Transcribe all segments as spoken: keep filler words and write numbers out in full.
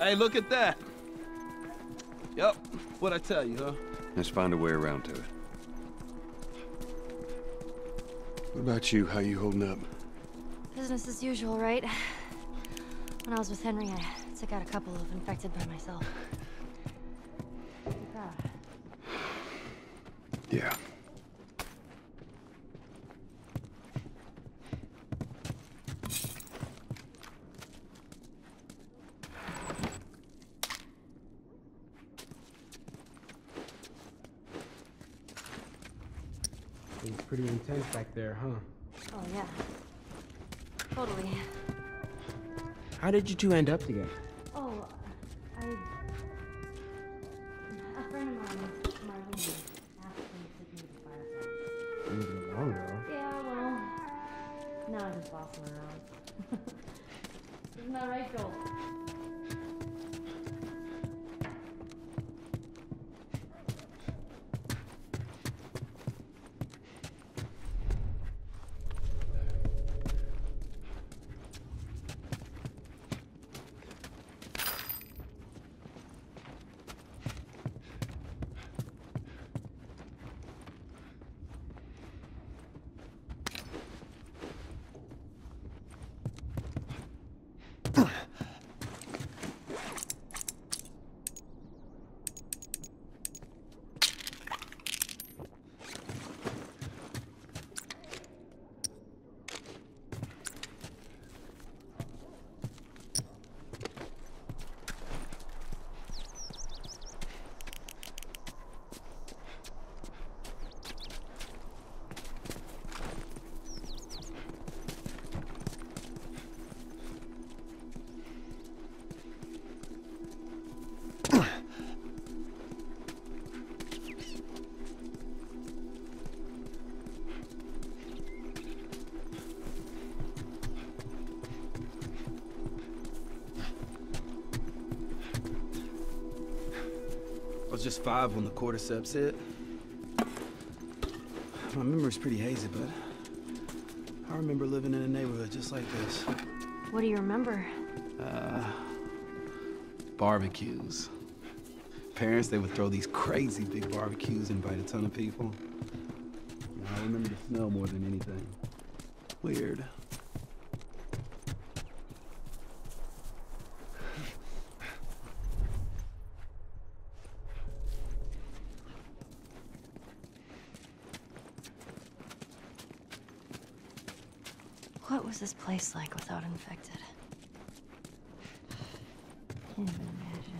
Hey, look at that. Yep, what'd I tell you, huh? Let's find a way around to it. What about you? How you holding up? Business as usual, right? When I was with Henry, I took out a couple of infected by myself. Yeah. It's pretty intense back there, huh? Oh, yeah. Totally. How did you two end up together? Oh, I... A friend of mine, my roommate, asked me to take me to the fireplace. It was long ago. Yeah, well... Now I'm just bossing around. Isn't that right, Joel? I was just five when the cordyceps hit. My memory's pretty hazy, but I remember living in a neighborhood just like this. What do you remember? Uh, barbecues. Parents, they would throw these crazy big barbecues, invite a ton of people. And I remember the smell more than anything. Weird. What was this place like without infected? Can't even imagine.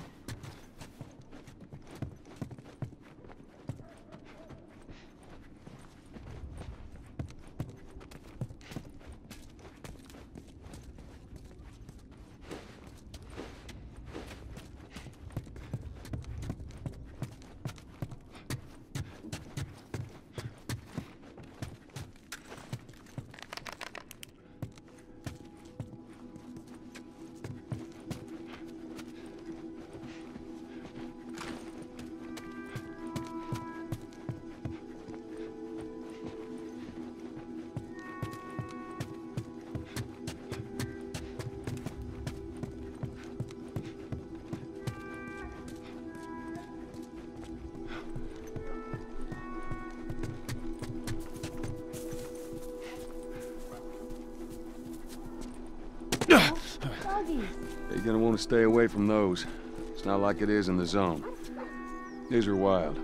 You're gonna want to stay away from those. It's not like it is in the zone. These are wild.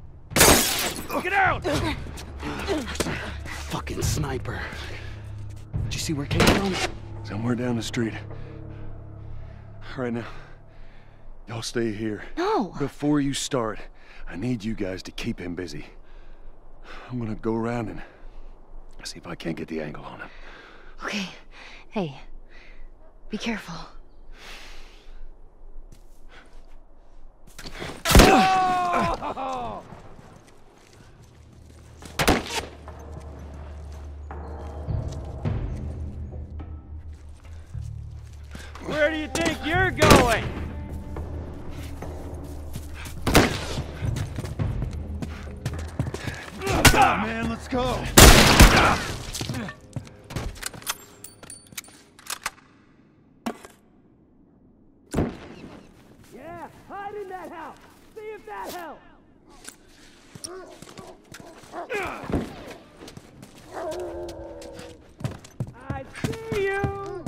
Get out! Fucking sniper. see where it came from? Somewhere down the street. All right, now, y'all stay here. No! Before you start, I need you guys to keep him busy. I'm gonna go around and see if I can't get the angle on him. Okay. Hey, be careful. Oh! Where do you think you're going? Come on, man, let's go. Yeah, hide in that house. See if that helps. I see you.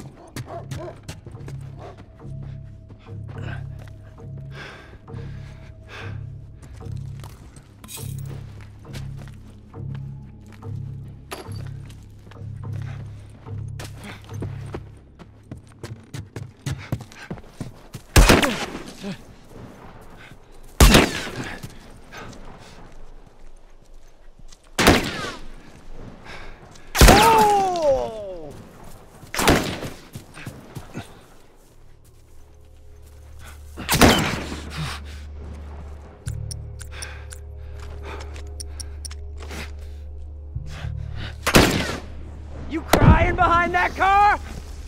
You crying behind that car?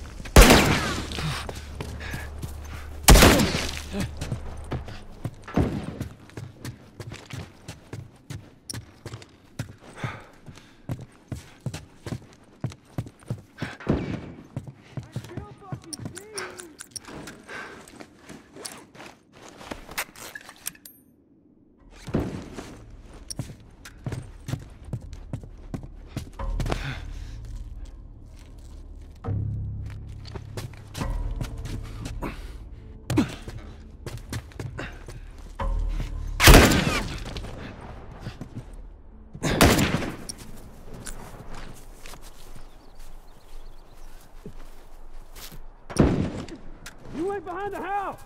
You went behind the house!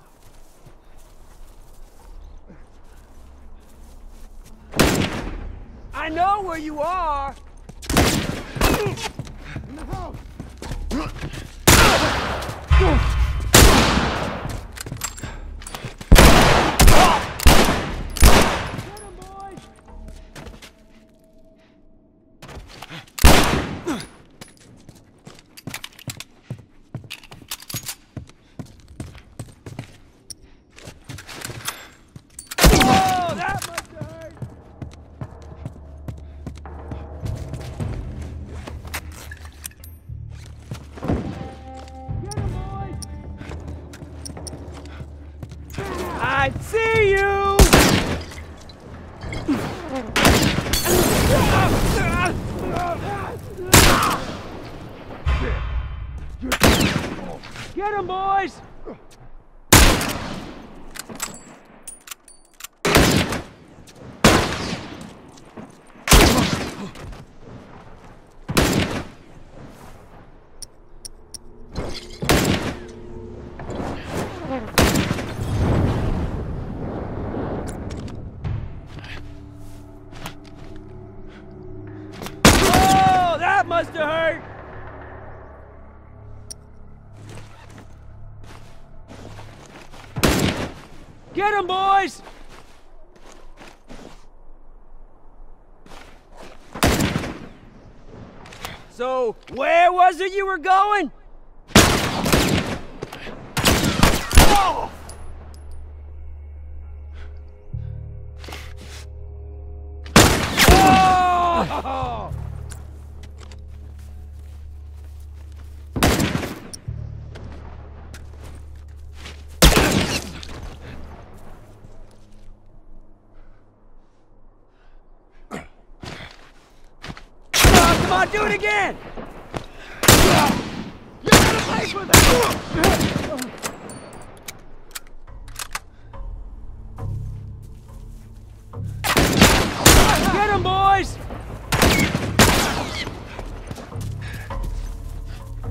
I know where you are! In the house! Get him, boys! Oh, that must have hurt! Get him, boys! I see you! Get him, boys! Oh, that must have hurt! Get him, boys! So, where was it you were going? Oh! Oh! Come on, do it again! You gotta play for that! Get him, boys!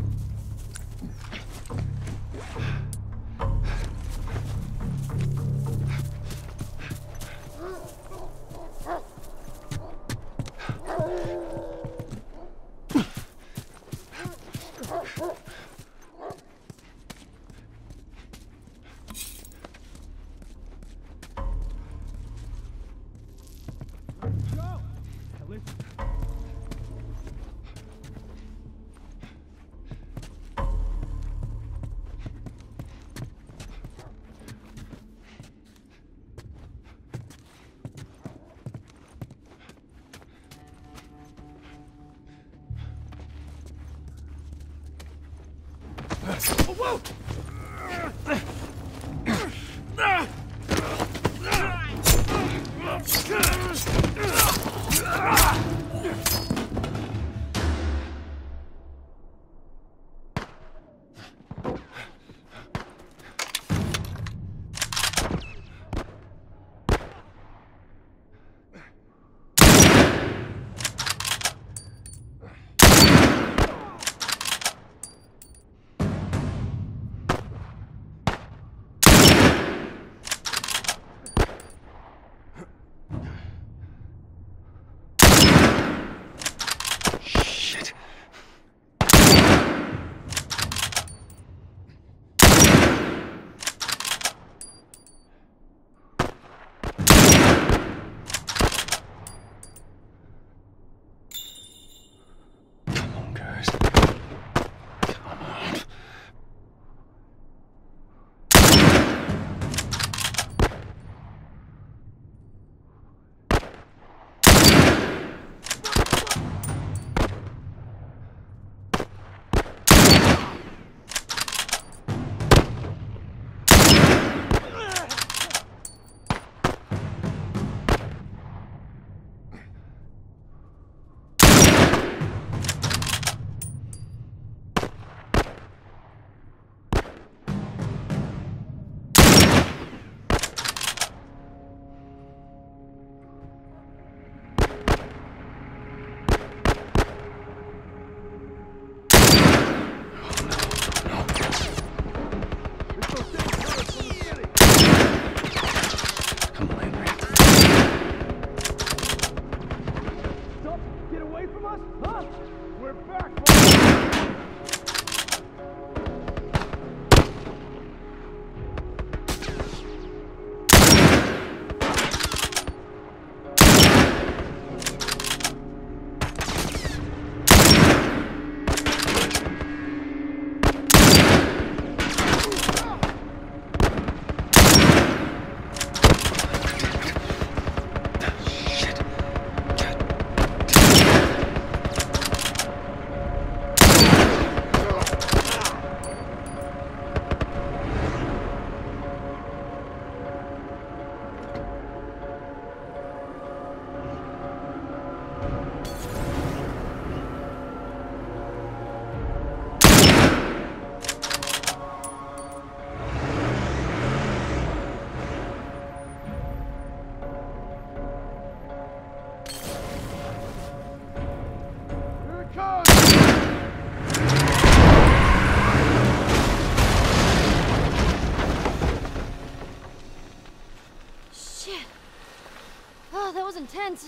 Intense.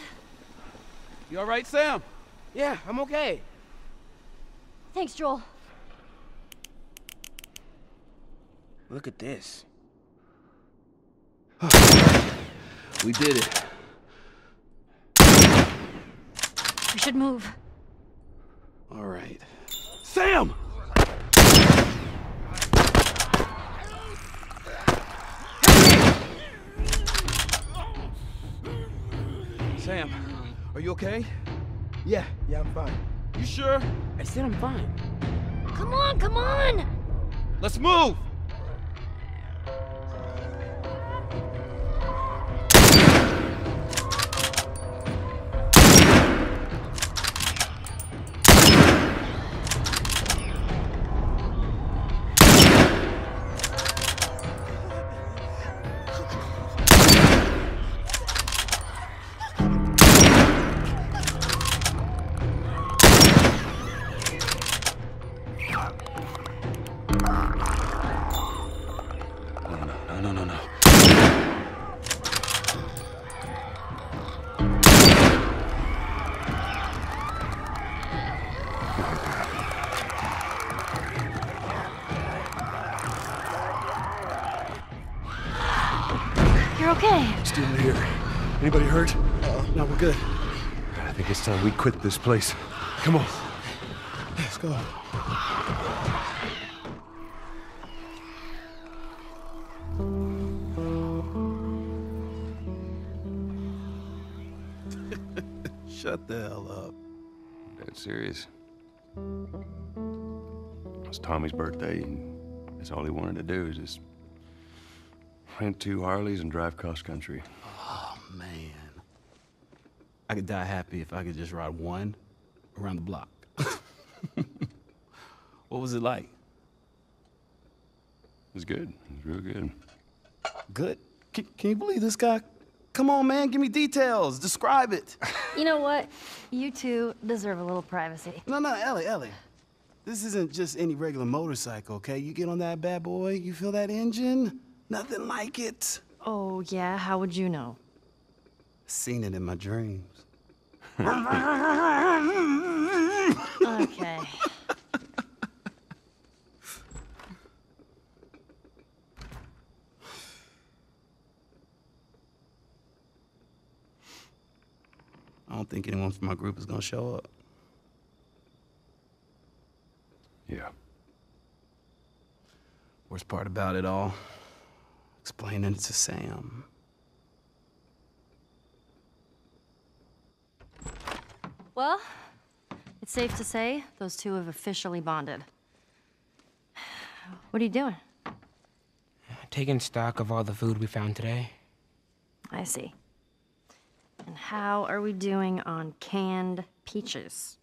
You all right, Sam? Yeah, I'm okay. Thanks, Joel. Look at this. We did it. We should move. All right. Sam! Sam, are you okay? Yeah, yeah, I'm fine. You sure? I said I'm fine. Come on, come on! Let's move! No, no, no. You're okay. Still here. Anybody hurt? Uh, no, we're good. I think it's time we quit this place. Come on. Let's go. Shut the hell up. Dead serious. It's Tommy's birthday, and That's all he wanted to do is just rent two Harleys and drive cross-country. Oh, man. I could die happy if I could just ride one around the block. What was it like? It was good. It was real good. Good? Can, can you believe this guy? Come on, man, give me details. Describe it. You know what? You two deserve a little privacy. No, no, Ellie, Ellie. This isn't just any regular motorcycle, okay? You get on that bad boy, you feel that engine? Nothing like it. Oh, yeah? How would you know? Seen it in my dreams. Okay. I don't think anyone from my group is gonna show up. Yeah. Worst part about it all, explaining it to Sam. Well, it's safe to say those two have officially bonded. What are you doing? Taking stock of all the food we found today. I see. And how are we doing on canned peaches?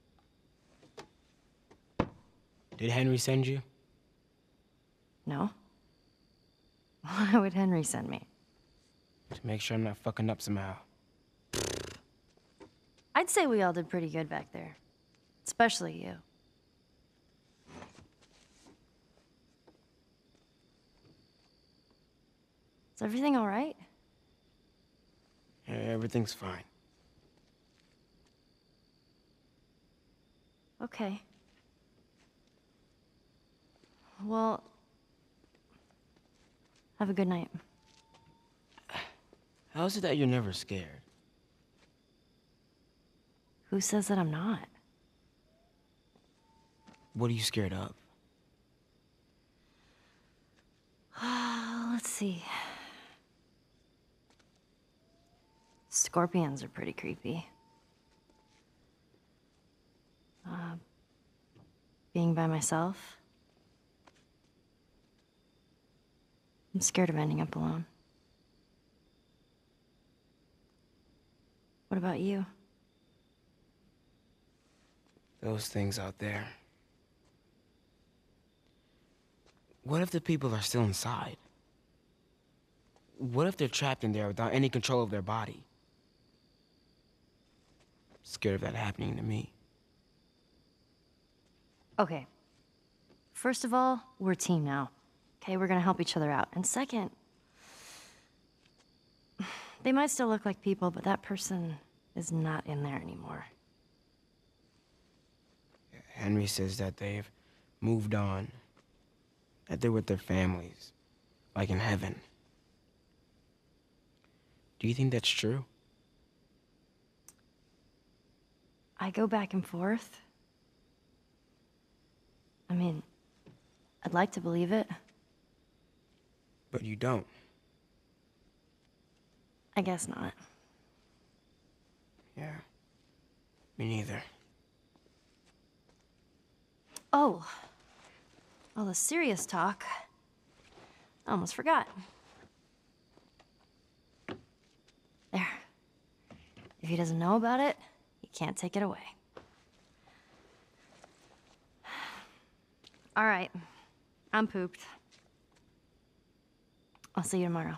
Did Henry send you? No? Why would Henry send me? To make sure I'm not fucking up somehow. I'd say we all did pretty good back there. Especially you. Is everything all right? Yeah, everything's fine. Okay. Well, have a good night. How is it that you're never scared? Who says that I'm not? What are you scared of? Let's see. Scorpions are pretty creepy. Uh, being by myself. I'm scared of ending up alone. What about you? Those things out there. What if the people are still inside? What if they're trapped in there without any control of their body? Scared of that happening to me. Okay. First of all, we're a team now. Okay, we're gonna help each other out. And second, they might still look like people, but that person is not in there anymore. Henry says that they've moved on. That they're with their families, like in heaven. Do you think that's true? I go back and forth. I mean, I'd like to believe it. But you don't. I guess not. Yeah. Me neither. Oh. All the serious talk. I almost forgot. There. If he doesn't know about it, he can't take it away. All right. I'm pooped. I'll see you tomorrow.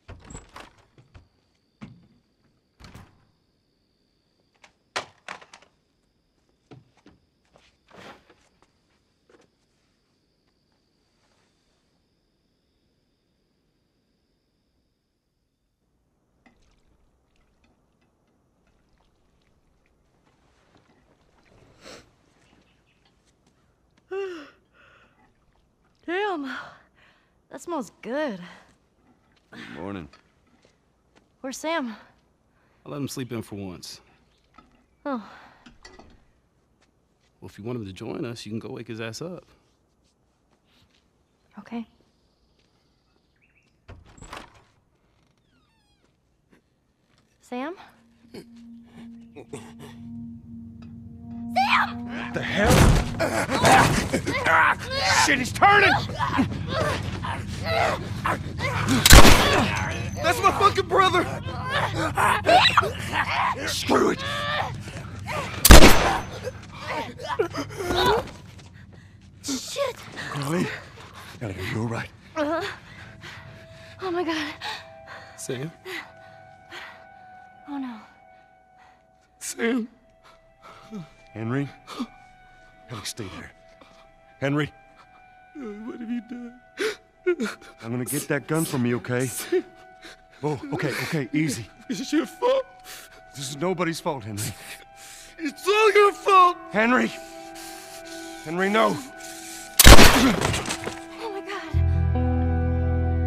Damn, that smells good. Good morning. Where's Sam? I let him sleep in for once. Oh, Well, if you want him to join us, you can go wake his ass up. okay. Sam? The hell? Ah, shit, he's turning! That's my fucking brother! Screw it! Shit! Carly, Ellie, are you all right? Uh-huh. Oh my god. Sam? Oh no. Sam? Henry? Ellie, stay there. Henry? What have you done? I'm gonna get that gun from you, okay? Oh, okay, okay, easy. It's your fault. This is nobody's fault, Henry. It's all your fault! Henry! Henry, no! Oh my god.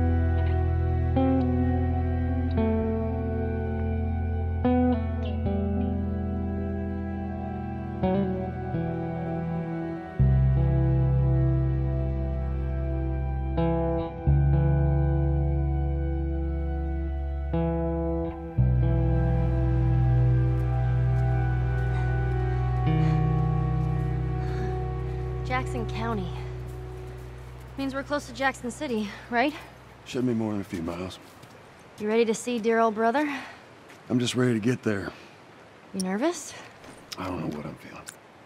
Jackson County. Means we're close to Jackson City, right? Shouldn't be more than a few miles. You ready to see dear old brother? I'm just ready to get there. You nervous? I don't know what I'm feeling.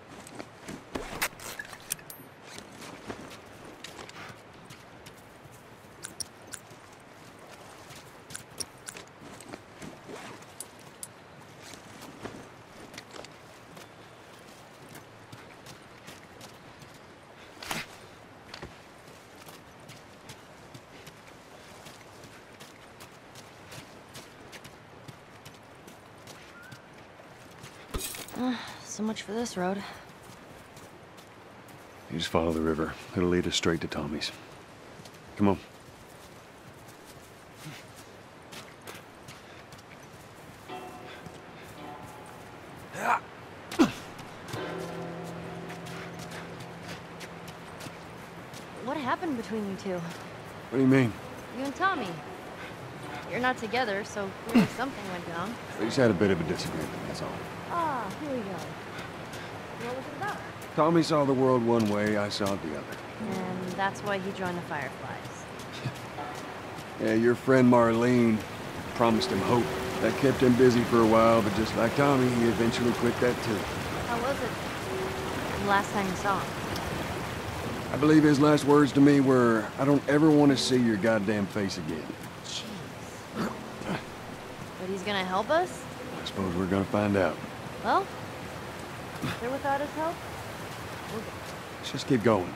Uh, so much for this road. You just follow the river. It'll lead us straight to Tommy's. Come on. What happened between you two? What do you mean? You and Tommy. You're not together, so clearly something went down. We just had a bit of a disagreement, that's all. Ah, here we go. What was it about? Tommy saw the world one way, I saw it the other. And that's why he joined the Fireflies. Yeah, your friend Marlene promised him hope. That kept him busy for a while, but just like Tommy, he eventually quit that too. How was it? The last time you saw him? I believe his last words to me were, I don't ever want to see your goddamn face again. Jeez. But he's gonna help us? I suppose we're gonna find out. Well, there without his help, we'll go. Let's just keep going.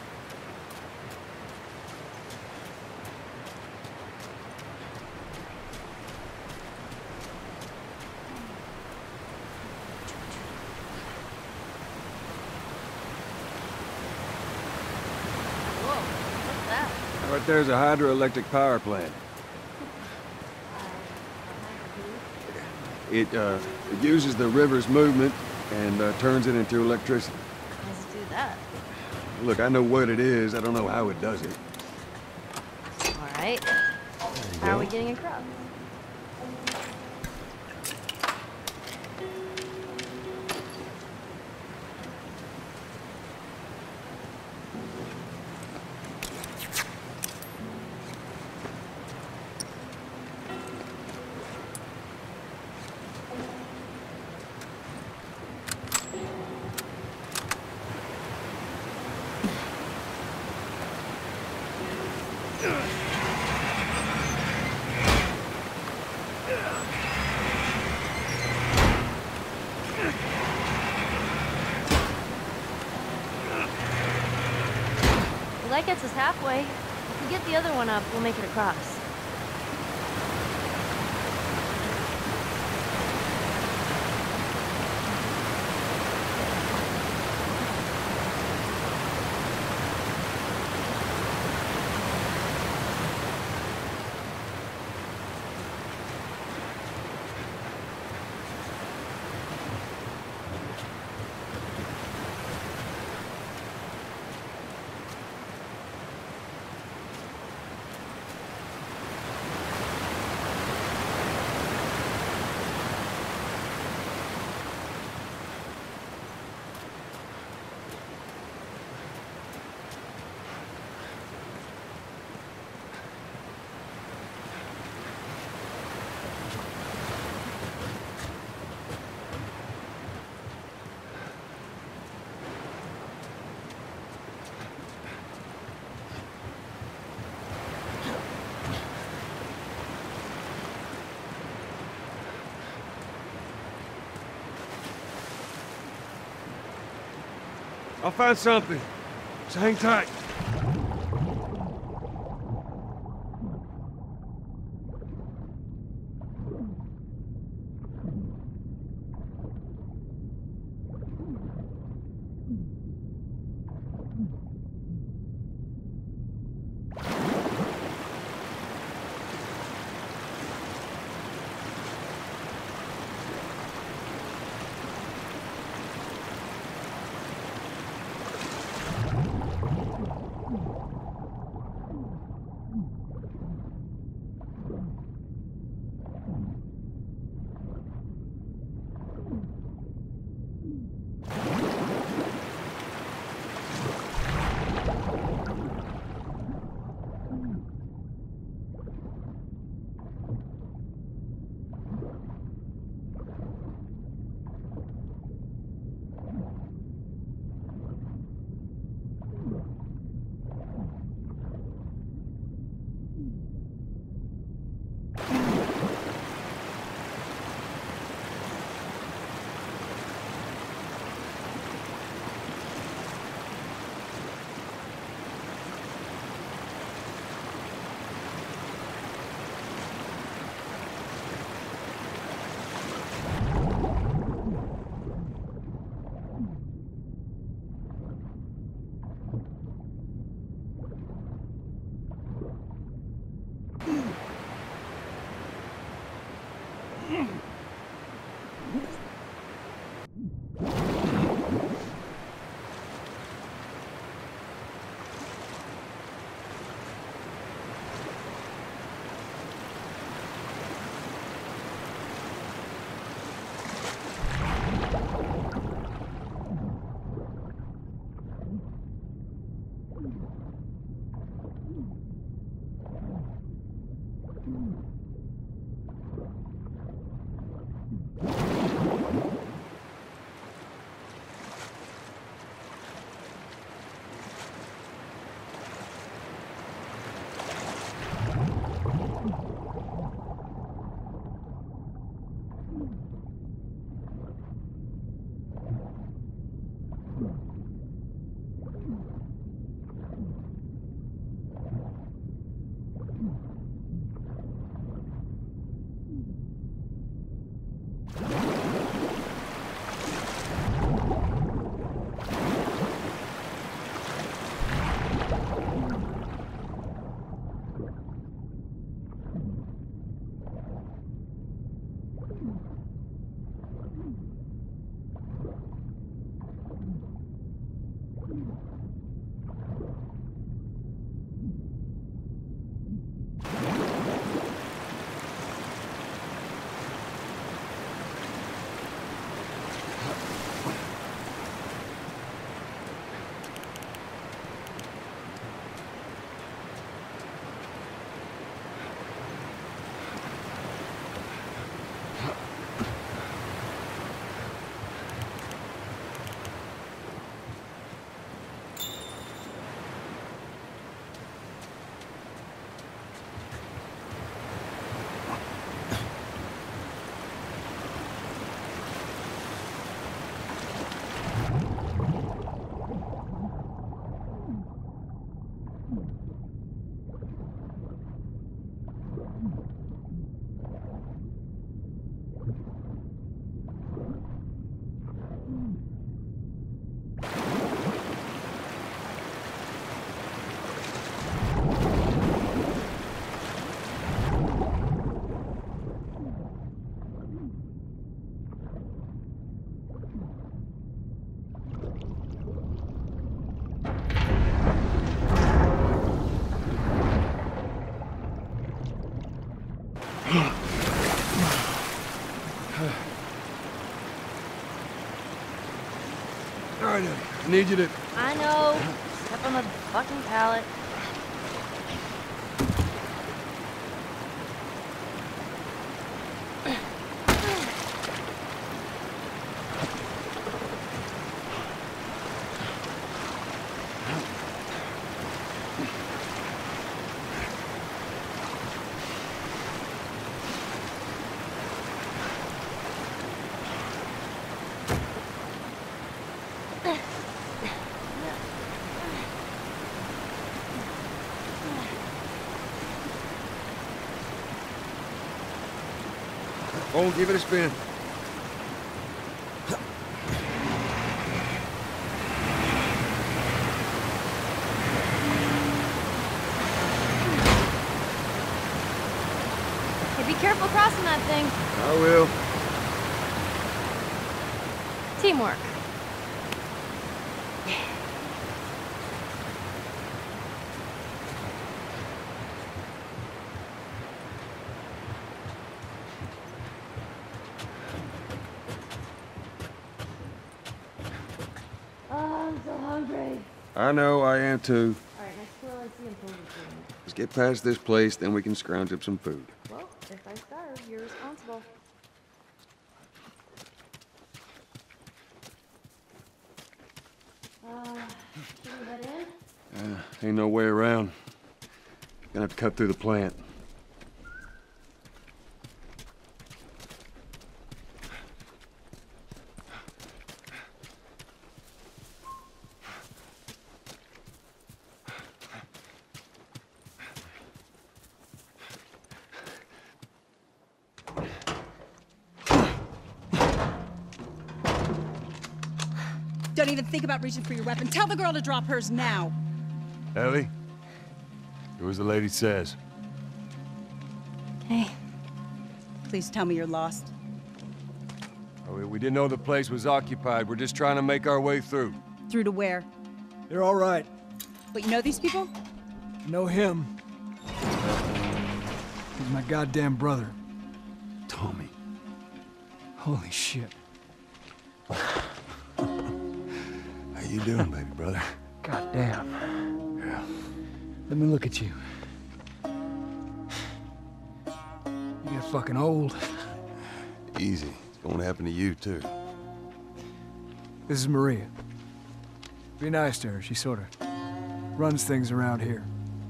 Whoa, what's that? Right there's a hydroelectric power plant. It, uh, it uses the river's movement and uh, turns it into electricity. How does it do that? Look, I know what it is. I don't know how it does it. All right. How are we getting across? Well, that gets us halfway. If we get the other one up, we'll make it across. I'll find something. So hang tight. All right, I need you to... I know. Step on the fucking pallet. Oh, give it a spin. Hey, be careful crossing that thing. I will. Teamwork. Oh, I'm so hungry. I know, I am too. All right, next squirrel I see, I'm totally feeding it. Let's get past this place, then we can scrounge up some food. Well, if I starve, you're responsible. Uh, should we head in? Uh, ain't no way around. Gonna have to cut through the plant. Don't even think about reaching for your weapon. Tell the girl to drop hers now. Ellie? Do as the lady says. Okay. Please tell me you're lost. Oh, we- we didn't know the place was occupied. We're just trying to make our way through. Through to where? They're all right. But you know these people? Know him. He's my goddamn brother. Tommy. Holy shit. How you doing, baby brother? Goddamn. Yeah. Let me look at you. You get fucking old. Easy. It's gonna happen to you, too. This is Maria. Be nice to her. She sort of runs things around here.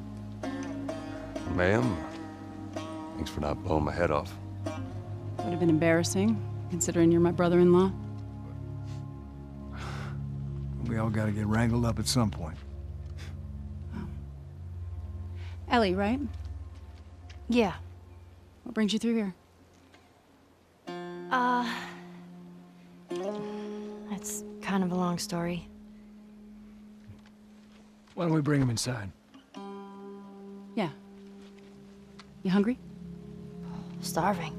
Ma'am, thanks for not blowing my head off. Would have been embarrassing, considering you're my brother-in-law. We all gotta get wrangled up at some point. Ellie, right? Yeah. What brings you through here? Uh... It's kind of a long story. Why don't we bring him inside? Yeah. You hungry? Starving.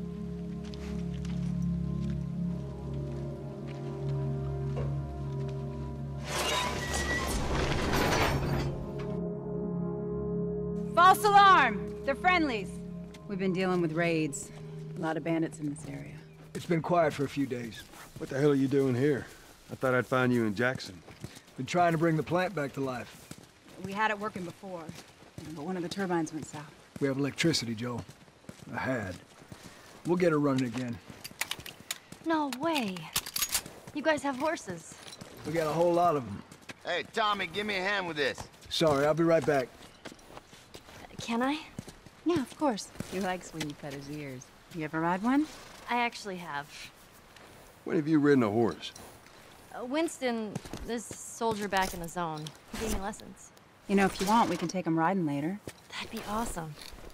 False alarm! They're friendlies. We've been dealing with raids. A lot of bandits in this area. It's been quiet for a few days. What the hell are you doing here? I thought I'd find you in Jackson. Been trying to bring the plant back to life. We had it working before, but one of the turbines went south. We have electricity, Joe. I had. We'll get her running again. No way. You guys have horses. We got a whole lot of them. Hey, Tommy, give me a hand with this. Sorry, I'll be right back. Can I? Yeah, of course. He likes when you cut his ears. You ever ride one? I actually have. When have you ridden a horse? Uh, Winston, this soldier back in the zone, he gave me lessons. You know, if you want, we can take him riding later. That'd be awesome.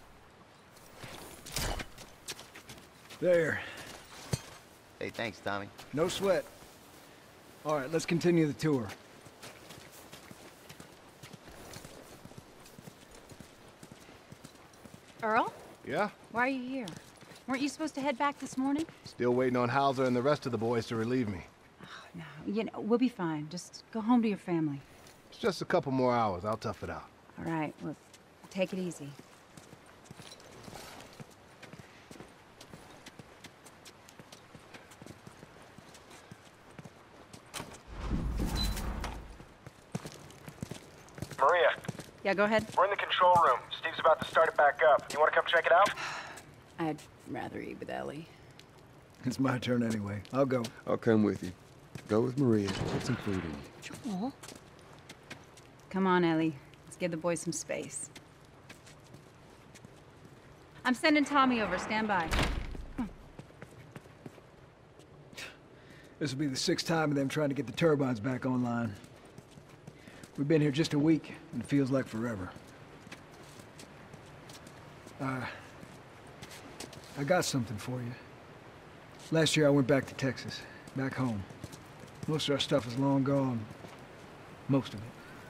There. Hey, thanks, Tommy. No sweat. All right, let's continue the tour. Earl? Yeah? Why are you here? Weren't you supposed to head back this morning? Still waiting on Hauser and the rest of the boys to relieve me. Oh, no, you know, we'll be fine. Just go home to your family. It's just a couple more hours. I'll tough it out. All right, well, take it easy. Maria, Yeah, go ahead. we're in the control room. Steve's about to start it back up. You want to come check it out? I'd rather eat with Ellie. It's my turn anyway. I'll go. I'll come with you. Go with Maria. Put some food in. Joel? Come on, Ellie. Let's give the boys some space. I'm sending Tommy over. Stand by. This will be the sixth time of them trying to get the turbines back online. We've been here just a week, and it feels like forever. Uh, I got something for you. Last year I went back to Texas, back home. Most of our stuff is long gone. Most of it.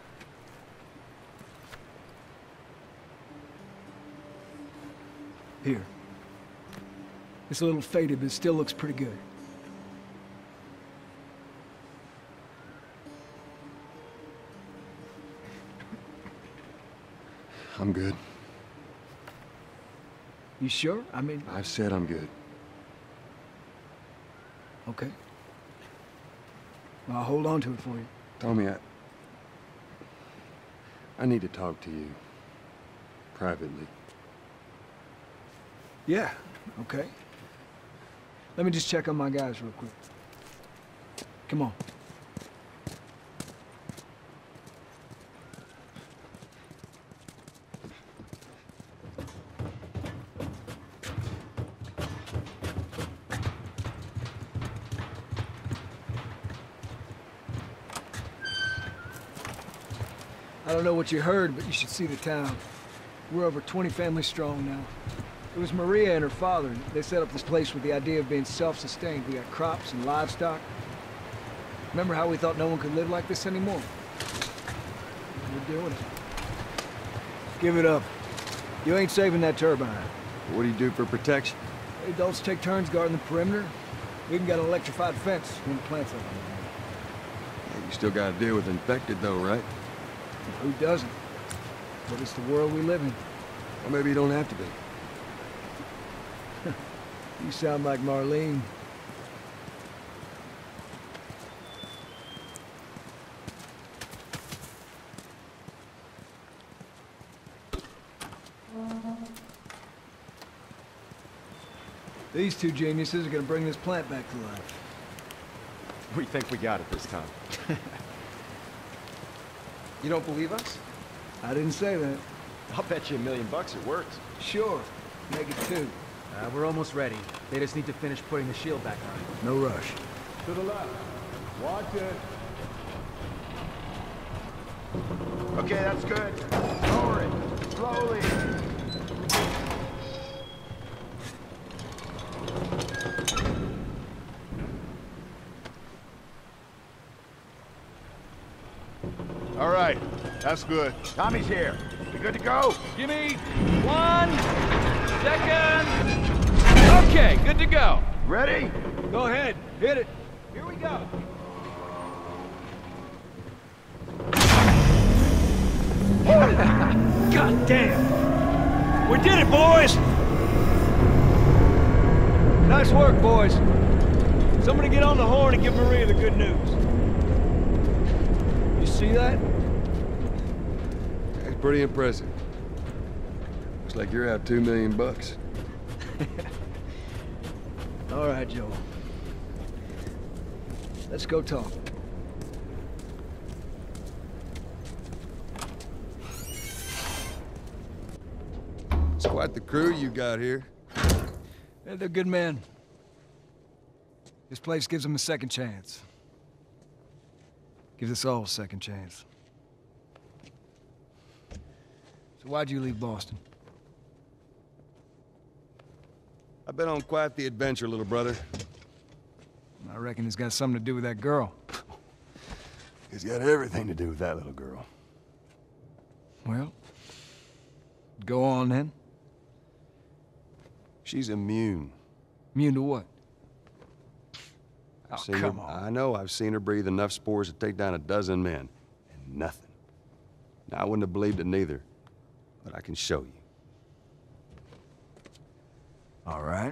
Here. It's a little faded, but it still looks pretty good. I'm good. You sure? I mean... I've said I'm good. Okay. I'll hold on to it for you. Tommy, I... I need to talk to you. Privately. Yeah, okay. Let me just check on my guys real quick. Come on. I don't know what you heard, but you should see the town. We're over twenty families strong now. It was Maria and her father. They set up this place with the idea of being self-sustained. We got crops and livestock. Remember how we thought no one could live like this anymore? We're doing it. Give it up. You ain't saving that turbine. What do you do for protection? Adults take turns guarding the perimeter. We even got an electrified fence when the plant's up. You still gotta deal with infected though, right? Who doesn't? But it's the world we live in. Or maybe you don't have to be. You sound like Marlene. These two geniuses are gonna bring this plant back to life. We think we got it this time. You don't believe us? I didn't say that. I'll bet you a million bucks it works. Sure. Make it two. Uh, we're almost ready. They just need to finish putting the shield back on. No rush. To the left. Watch it. Okay, that's good. Lower it. Slowly. All right. That's good. Tommy's here. We good to go? Give me one second. Okay, good to go. Ready? Go ahead. Hit it. Here we go. God damn! We did it, boys! Nice work, boys. Somebody get on the horn and give Maria the good news. You see that? That's pretty impressive. Looks like you're out two million bucks. All right, Joel. Let's go talk. It's quite the crew you got here. Yeah, they're good men. This place gives them a second chance. Gives us all a second chance. So why'd you leave Boston? I've been on quite the adventure, little brother. I reckon it's got something to do with that girl. It's got everything to do with that little girl. Well, go on then. She's immune. Immune to what? I've Oh, seen come her, on. I know I've seen her breathe enough spores to take down a dozen men. And nothing. Now, I wouldn't have believed it neither. But I can show you. All right.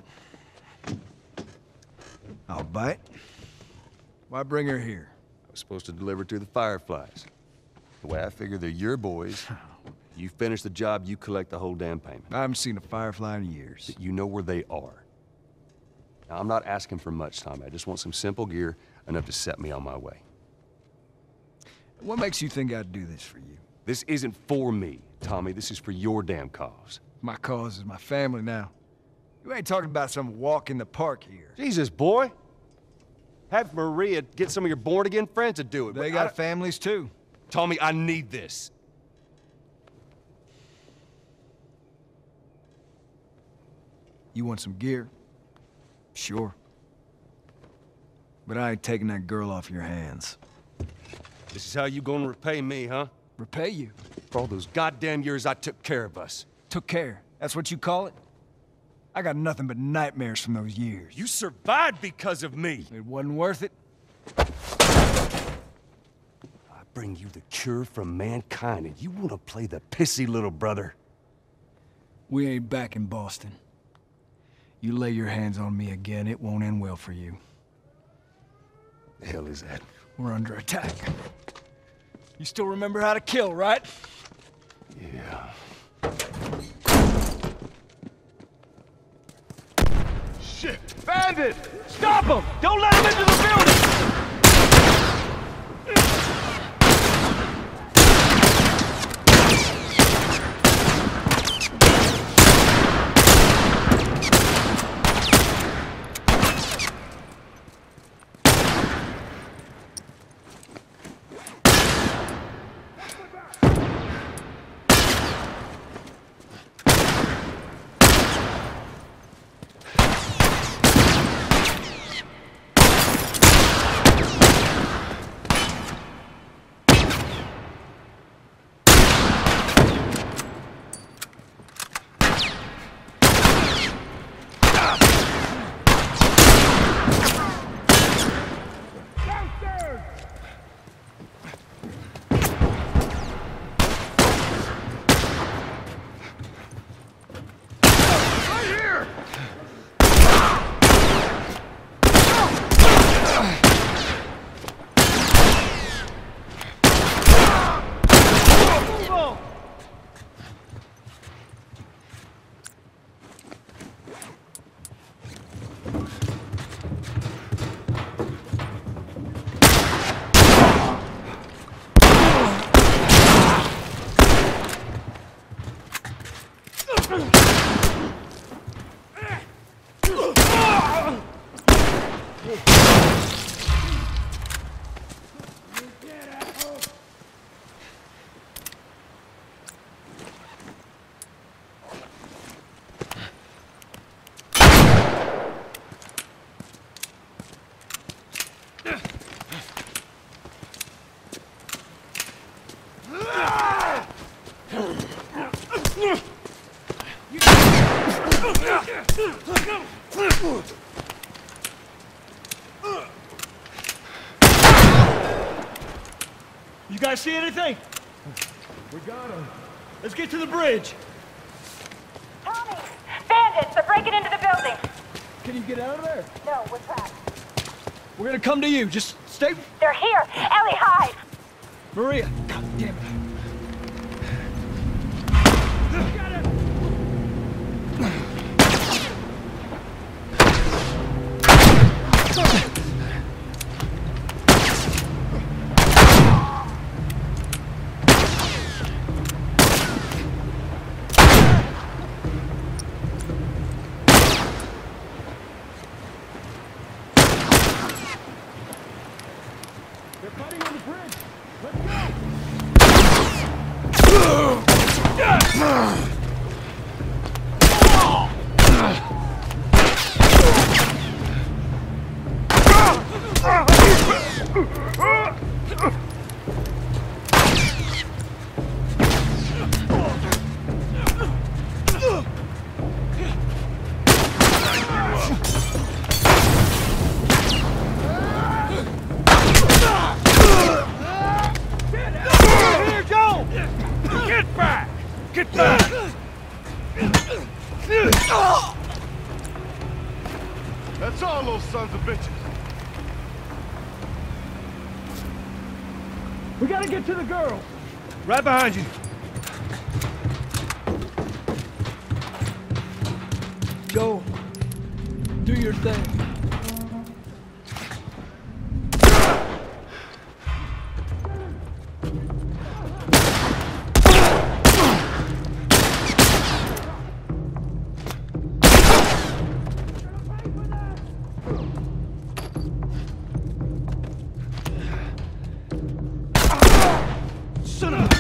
I'll bite. Why bring her here? I was supposed to deliver to the Fireflies. The way I figure they're your boys. You finish the job, you collect the whole damn payment. I haven't seen a Firefly in years. You know where they are. Now, I'm not asking for much, Tommy. I just want some simple gear, enough to set me on my way. What makes you think I'd do this for you? This isn't for me, Tommy. This is for your damn cause. My cause is my family now. You ain't talking about some walk in the park here. Jesus, boy. Have Maria get some of your born-again friends to do it. They but got I- families too. Tommy, I need this. You want some gear? Sure. But I ain't taking that girl off your hands. This is how you gonna repay me, huh? Repay you? For all those goddamn years I took care of us. Took care? That's what you call it? I got nothing but nightmares from those years. You survived because of me. It wasn't worth it. I bring you the cure from mankind, and you wanna play the pissy little brother. We ain't back in Boston. You lay your hands on me again, it won't end well for you. The hell is that? We're under attack. You still remember how to kill, right? Yeah. Shit! Bandit! Stop him! Don't let him into the building! You guys see anything? We got him. Let's get to the bridge. Tommy! Bandits! They're breaking into the building! Can you get out of there? No, we're trapped. We're gonna come to you. Just stay... They're here! Ellie, hide! Maria! God damn it. They're fighting on the bridge. Let's go. Get back! Get back! That's all those sons of bitches. We gotta get to the girl. Right behind you. Go. Do your thing. Son of a...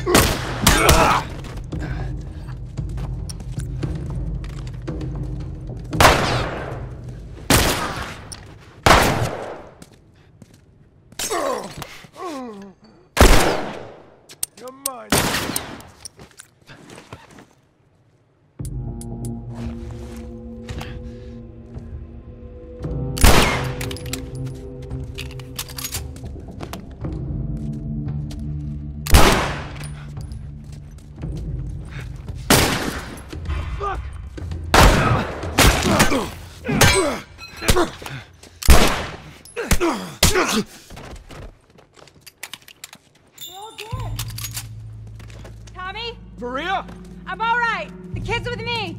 They're all dead. Tommy? Maria? I'm all right. The kid's with me.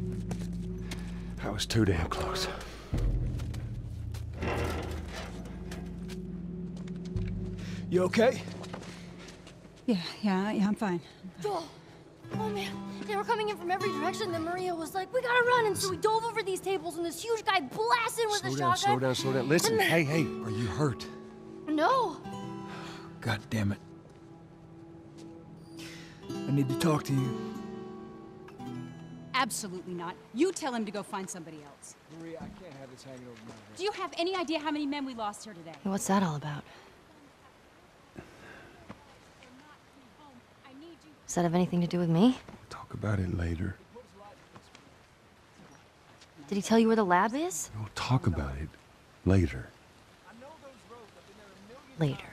I was too damn close. You okay? Yeah, yeah, yeah, I'm fine. Joel! Oh man, they were coming in from every direction. Then Maria was like, "We gotta run!" And so we dove over these tables, and this huge guy blasted with Slow a down, shotgun. slow down, slow down. Listen, And- hey, hey, are you hurt? No. God damn it. I need to talk to you. Absolutely not. You tell him to go find somebody else. Maria, I can't have this hanging over my head. Do you have any idea how many men we lost here today? Hey, what's that all about? Does that have anything to do with me? Talk about it later. Did he tell you where the lab is? We'll talk about it later. Later.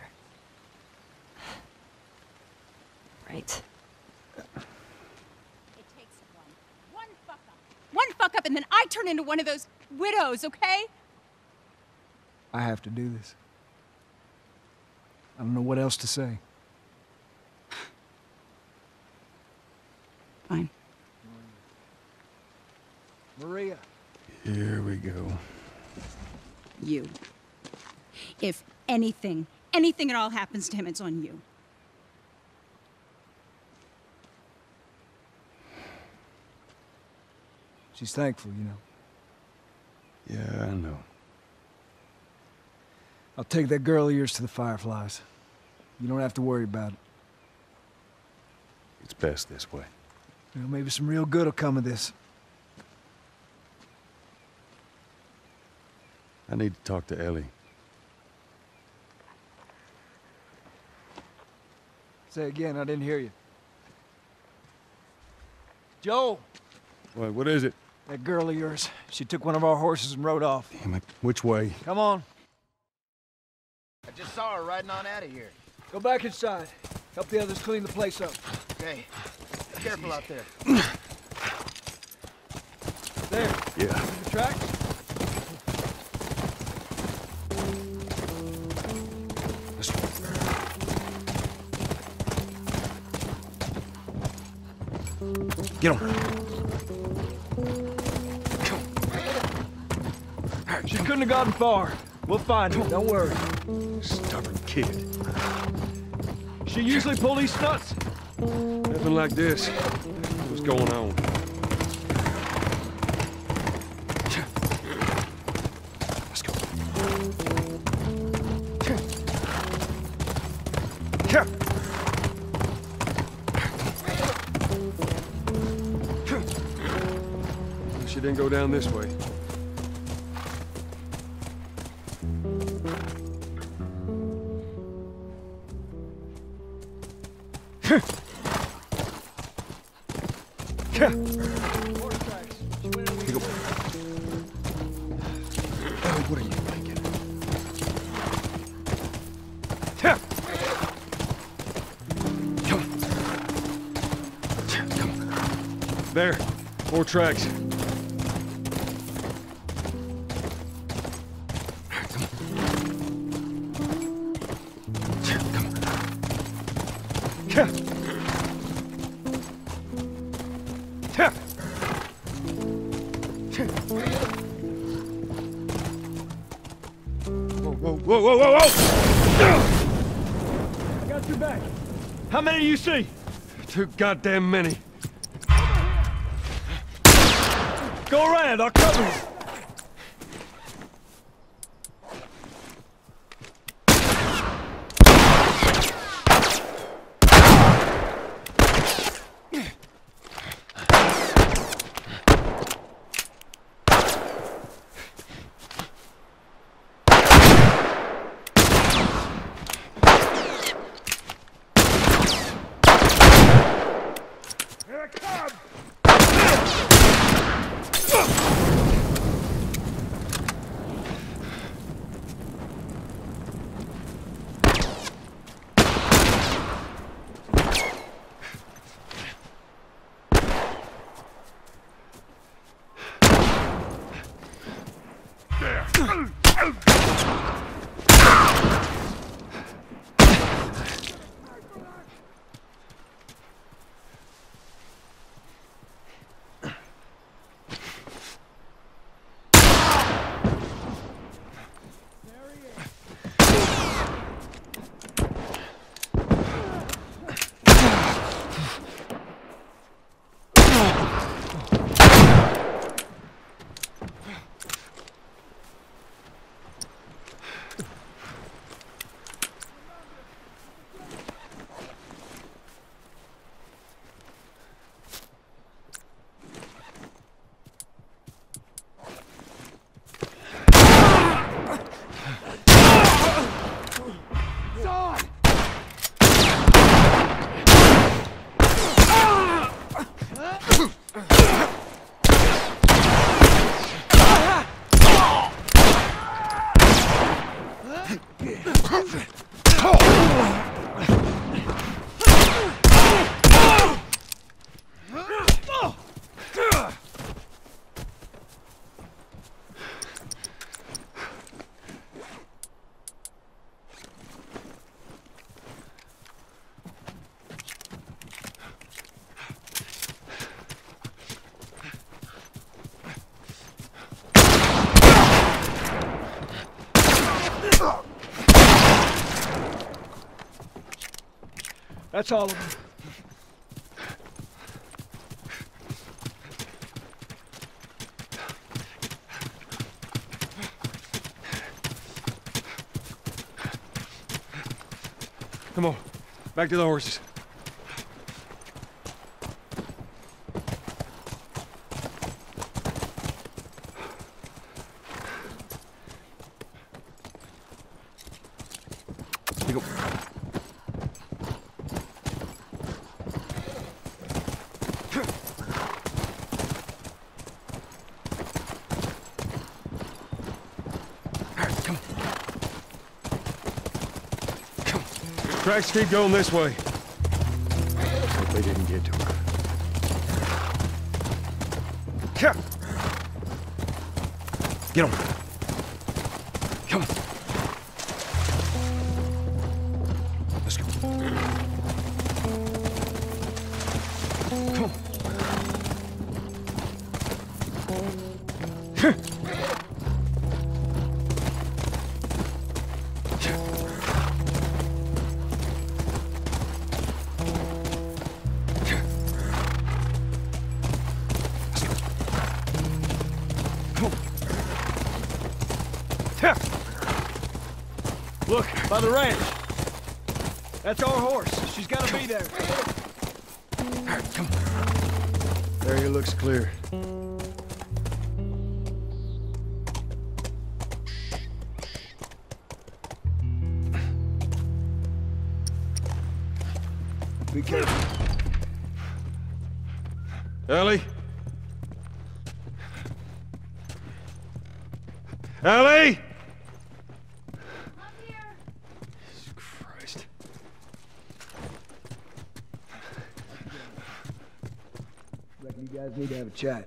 Right. It takes one. One fuck up. One fuck up and then I turn into one of those widows, okay? I have to do this. I don't know what else to say. Fine. Maria. Here we go. You. If anything, anything at all happens to him, it's on you. She's thankful, you know. Yeah, I know. I'll take that girl of yours to the Fireflies. You don't have to worry about it. It's best this way. You know, maybe some real good will come of this. I need to talk to Ellie. Say again, I didn't hear you. Joel! What, what is it? That girl of yours. She took one of our horses and rode off. Damn it. Which way? Come on. I just saw her riding on out of here. Go back inside. Help the others clean the place up. Okay. Careful out there. There. Yeah. See the tracks? Get him. She couldn't have gotten far. We'll find her. Don't worry. Stubborn kid. She usually pull these stunts. Nothing like this. What's going on? Let's go. She didn't go down this way. What are you thinking? There, four tracks. Whoa, whoa, whoa, whoa, whoa! I got your back. How many do you see? Too goddamn many. Go around, I'll cover you. Here it comes! There. That's all of them. Come on, back to the horses. Here you go. Tracks keep going this way. Hope they didn't get to her. Get him. Come on. Let's go. Come on. Look, by the ranch. That's our horse. She's gotta be there. All right, come on. Area looks clear. Be careful. Ellie? Ellie? Reckon you guys need to have a chat.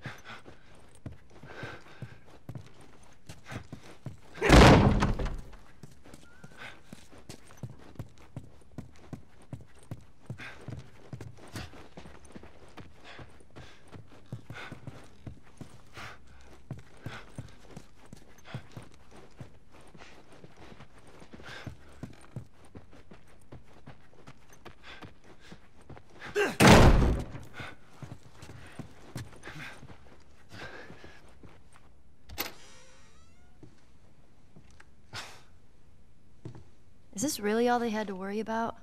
Is this really all they had to worry about?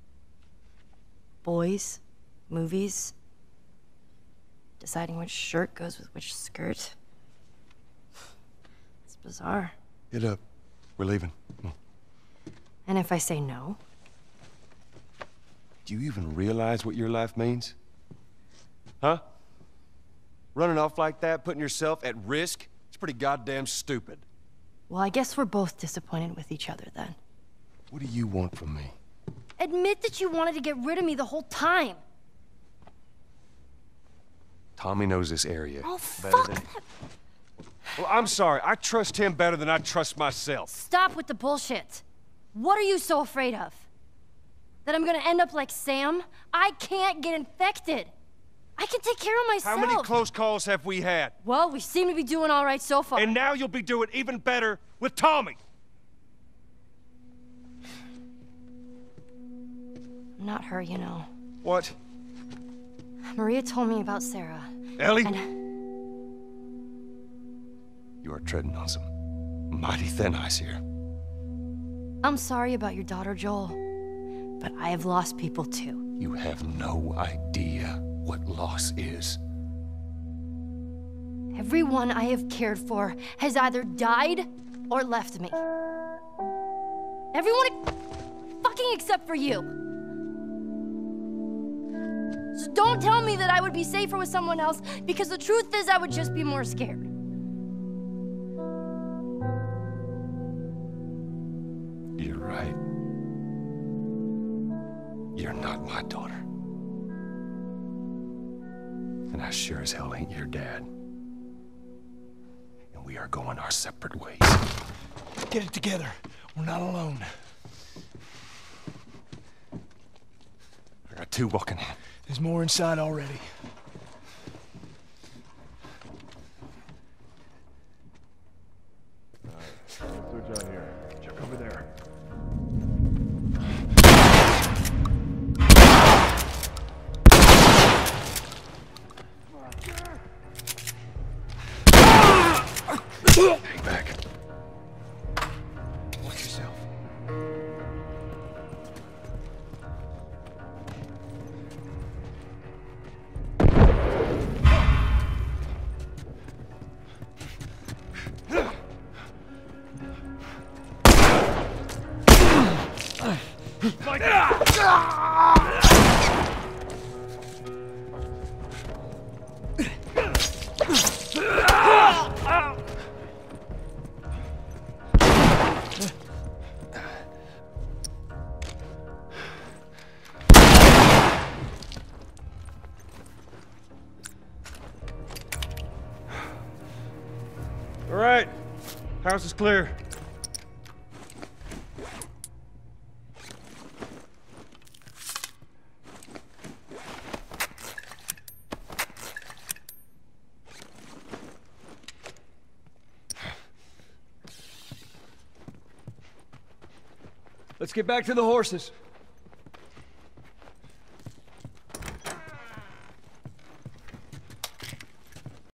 Boys, movies, deciding which shirt goes with which skirt. It's bizarre. Get up. We're leaving. Come on. And if I say no? Do you even realize what your life means? Huh? Running off like that, putting yourself at risk? It's pretty goddamn stupid. Well, I guess we're both disappointed with each other then. What do you want from me? Admit that you wanted to get rid of me the whole time. Tommy knows this area Oh, better fuck than... that. Well, I'm sorry. I trust him better than I trust myself. Stop with the bullshit. What are you so afraid of? That I'm gonna end up like Sam? I can't get infected. I can take care of myself. How many close calls have we had? Well, we seem to be doing all right so far. And now you'll be doing even better with Tommy. I'm not her, you know. What? Maria told me about Sarah. Ellie? And... You are treading on some mighty thin ice here. I'm sorry about your daughter, Joel. But I have lost people too. You have no idea what loss is. Everyone I have cared for has either died or left me. Everyone fucking except for you. So don't tell me that I would be safer with someone else, because the truth is I would just be more scared. You're right. You're not my daughter. And I sure as hell ain't your dad. And we are going our separate ways. Get it together. We're not alone. I got two walking in. There's more inside already. Switch on here. Check over there. Hang back. Watch yourself. All right, house is clear. Let's get back to the horses.